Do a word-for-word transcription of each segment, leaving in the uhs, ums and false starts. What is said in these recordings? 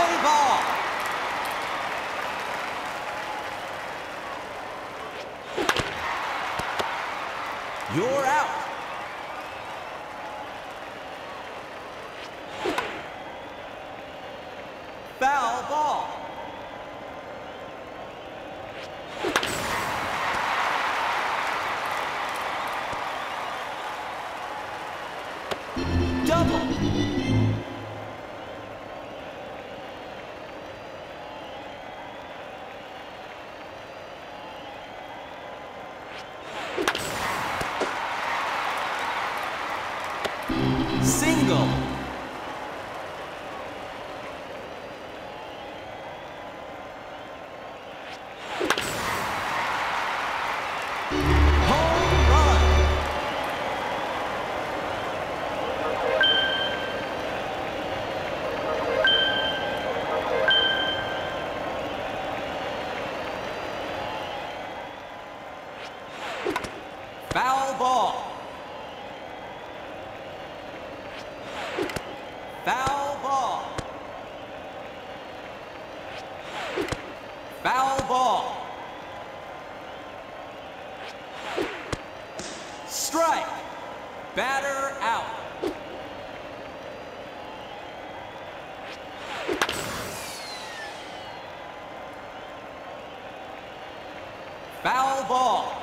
Play ball. You're out. Foul ball. Double. Single. Home run. Foul ball. Foul ball. Foul ball. Strike. Batter out. Foul ball.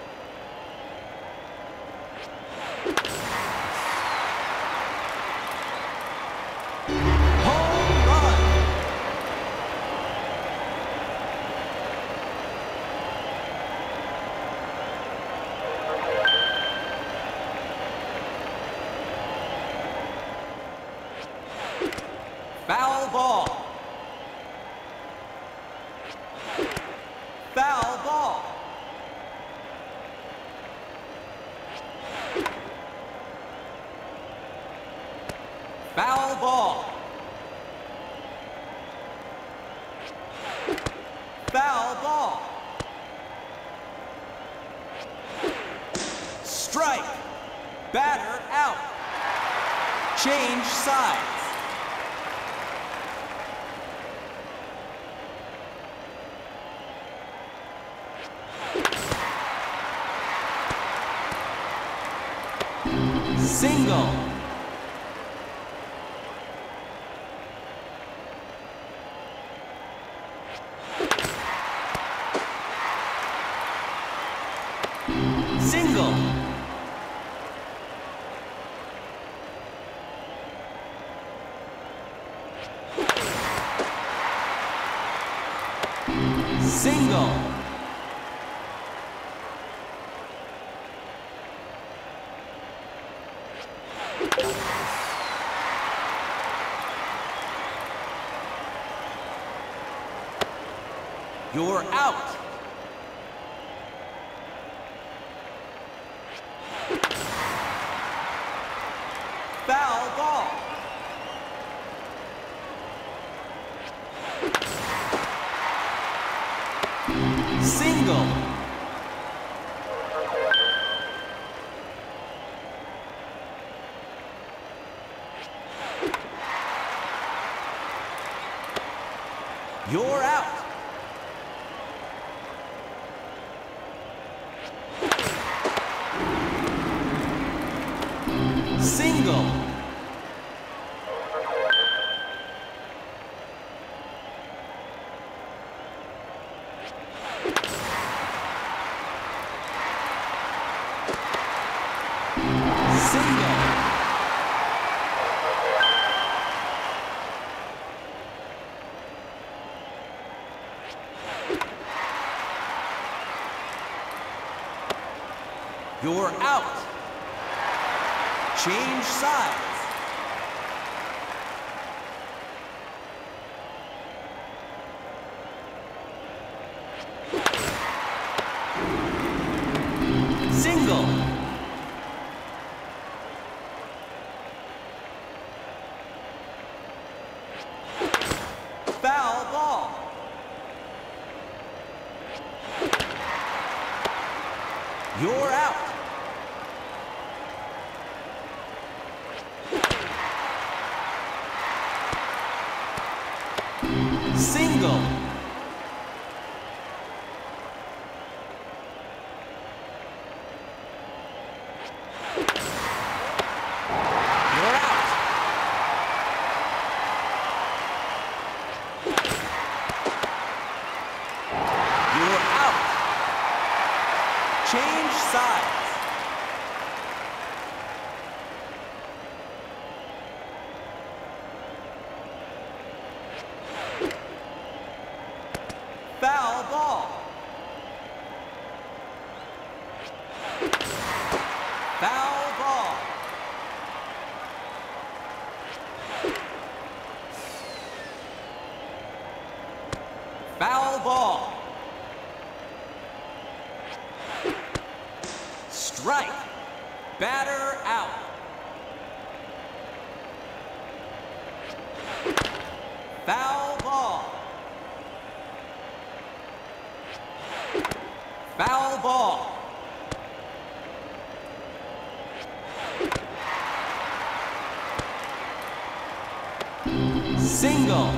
Foul ball. Foul ball. Foul ball. Foul ball. Strike. Batter out. Change sides. Single. Single. Single. You're out. Foul ball. Single. You're out. Single. Single. You're out. Change sides. Single. Foul ball. You're out. Change sides. Foul ball. Foul ball. Foul ball. Strike. Batter out. Foul ball. Foul ball. Single.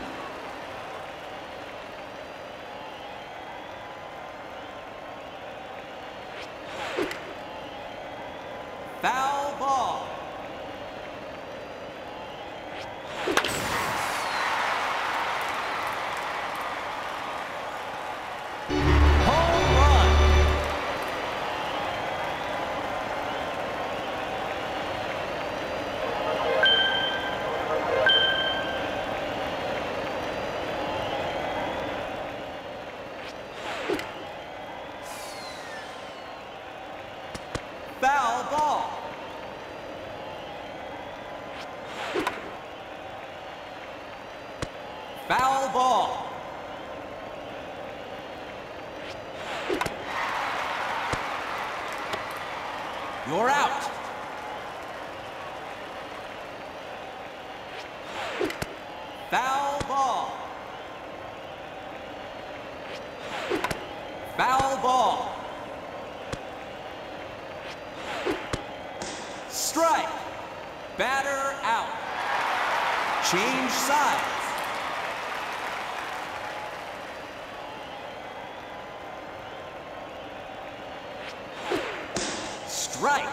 Foul ball. Home run. Foul ball. Foul ball. You're out. Foul ball. Foul ball. Strike. Batter out. Change sides. Strike.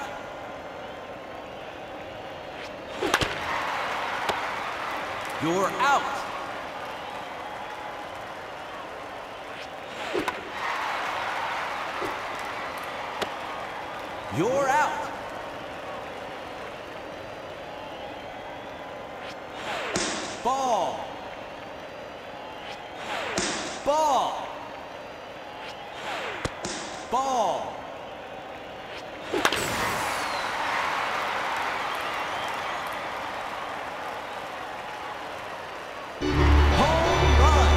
You're out. You're out. Ball. Ball. Ball. Home run.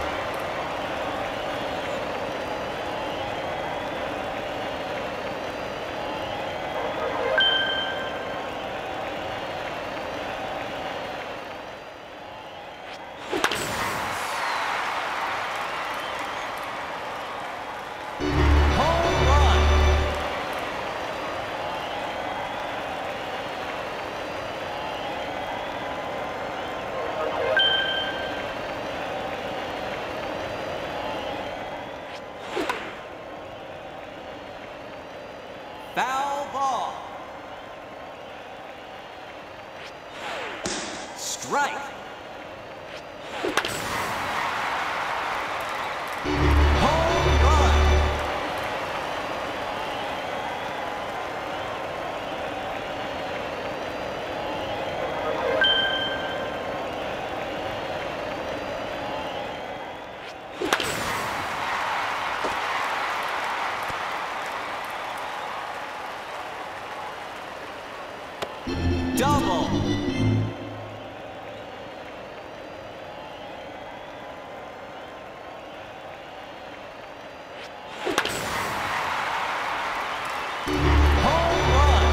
Home run. Foul ball. Strike. Home run. Double. Home run.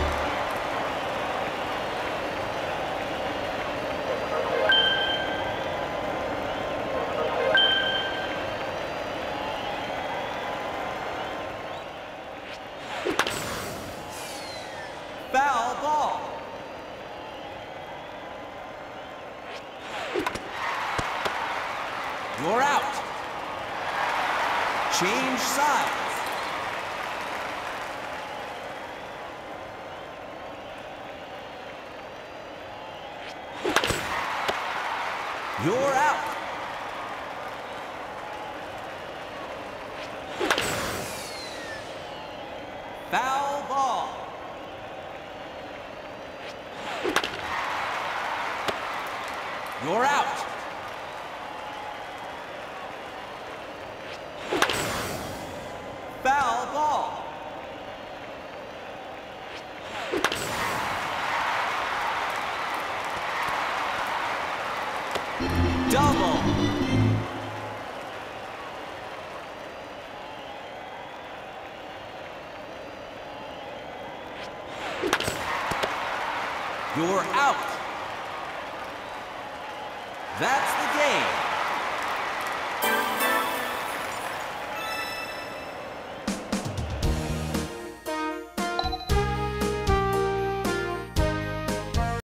Foul ball. You're out. Change sides. You're out. Foul ball. You're out. Foul ball. Double. You're out. That's the game.